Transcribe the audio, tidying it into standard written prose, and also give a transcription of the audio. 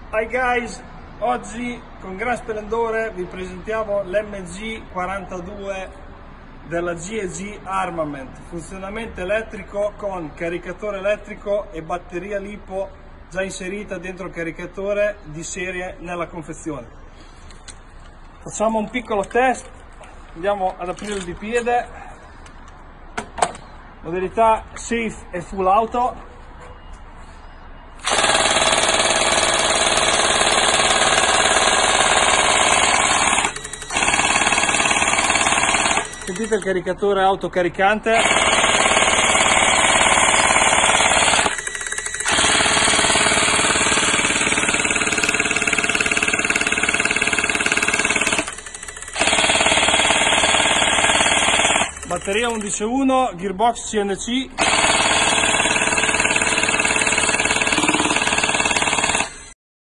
Hi guys, oggi con gran splendore vi presentiamo l'MG42 della GEG Armament, funzionamento elettrico con caricatore elettrico e batteria LiPo già inserita dentro il caricatore di serie nella confezione. Facciamo un piccolo test, andiamo ad aprire il bipiede, modalità safe e full auto. Sentite il caricatore autocaricante. Batteria 11.1, gearbox CNC.